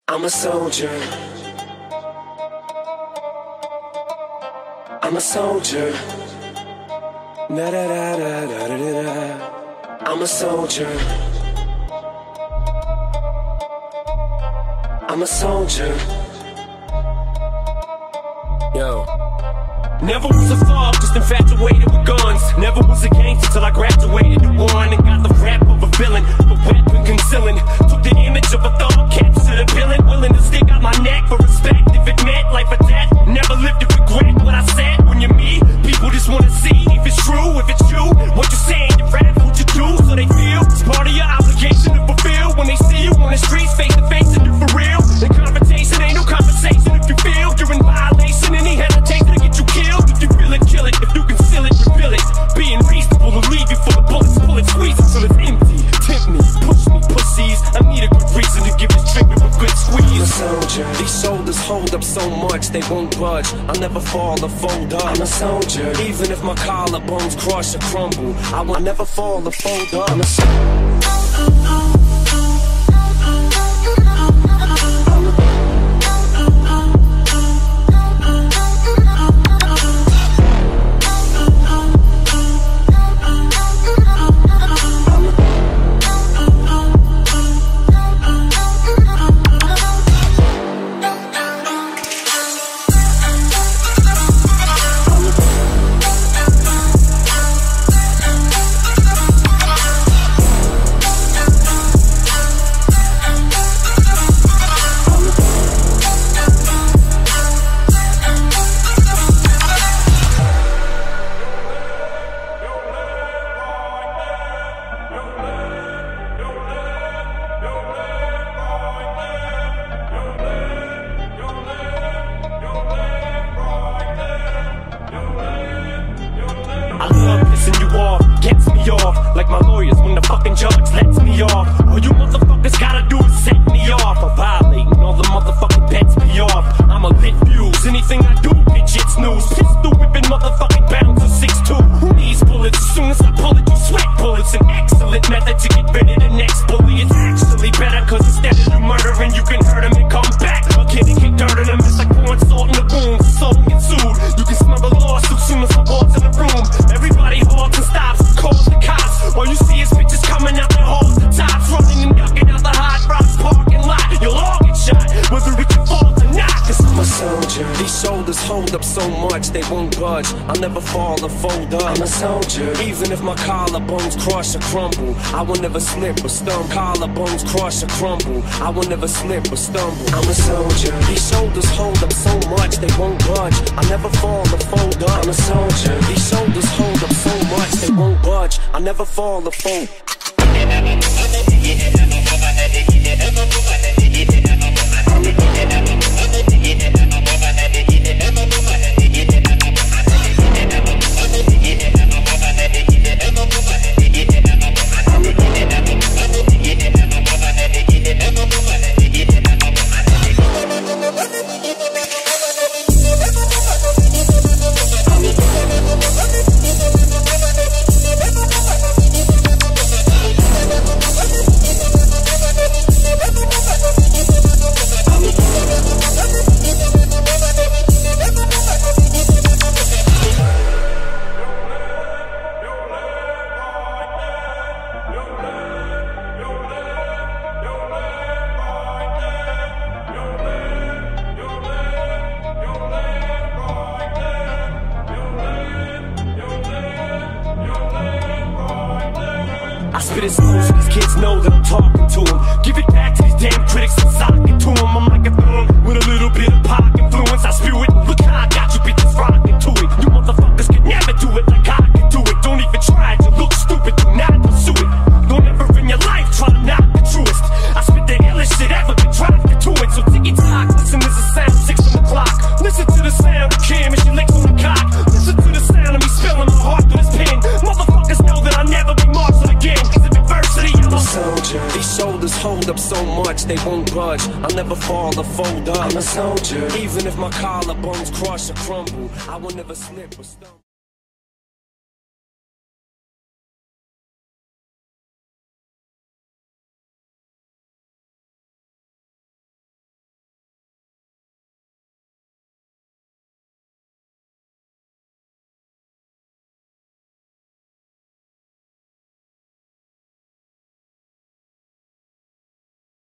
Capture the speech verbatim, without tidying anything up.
I'm a soldier. I'm a soldier. Da da da da da da da. I'm a soldier. I'm a soldier. Yo. Never was a thug, just infatuated with guns. Never was a gangster till I graduated to one and got the rap of a villain, a weapon concealing. Took the image of a thug, captured a villain, willing to stick out my neck for respect if it meant life or death. Never lived to regret what I said. When you're me, people just wanna see if it's true, if it's you. What you saying, you rap, what you do, so they feel it's part of your obligation to fulfill. When they see you on the streets, face to face, and you for real. The confrontation ain't no conversation if you feel you're in violation. Any hesitation to get you killed. If you feel it, kill it. If you conceal it, reveal it. Being reasonable to leave you full of bullets, pull it, squeeze it till it's empty. Tempt me, push me, pussies. I need a good reason to give this trigger a good squeeze. I'm a soldier. These shoulders hold up so much they won't budge. I'll never fall or fold up. I'm a soldier. Even if my collarbones crush or crumble, I will never fall or fold up. I'm a soldier. Like my lawyers when the fucking judge lets me off. All you motherfuckers gotta do is set me off. I'm violating all the motherfucking bets me off. I'm a lit fuse, anything I do, bitch, it's news. Pistol whipping motherfucking bouncer six two. Who needs bullets? As soon as I pull it, you sweat bullets. An excellent method to get rid of the next bully. It's actually better, cause instead of you murdering, you can hurt him and come back. A kid and kick dirt in him, it's like pouring salt in the wound. So don't get sued. You can smell the lawsuit soon as I walk in the room. Everybody halts and stops, calls the cops. All you see is bitches coming out the halls, the tops, running and ducking out the hot rocks parking lot. You'll all get shot, whether it's your fault or not. Cause I'm a soldier. These shoulders hold up so much they won't budge. I'll never fall or fold up. I'm a soldier. Even if my collarbones crush or crumble, I will never slip or stumble. Collarbones crush or crumble, I will never slip or stumble. I'm a soldier. These shoulders hold up so much they won't budge. I'll never fall or fold up. I'm a soldier. These shoulders hold up so much they won't budge. I'll never fall or fold. I spit it smooth so these kids know that I'm talking to them. Give it back to these damn critics and sock it to them. I'm like a thumb with a little bit of pop influence. I spew it, look how I got you bitches rocking to it. You motherfuckers can never do it like I can do it. Don't even try it, you look stupid, do not pursue it. Don't ever in your life try to knock the truest. I spit the illest shit ever, can try to get to it. So ticky tock, listen, there's a sound, six on the clock. Listen to the sound of Cam as she licks on the cock. Listen to the sound of me spilling my heart through this pen. Motherfuckers know that I'll never be martyred again. Soldier. These shoulders hold up so much they won't budge. I'll never fall or fold up. I'm a soldier. Even if my collarbones crush or crumble, I will never slip or stumble.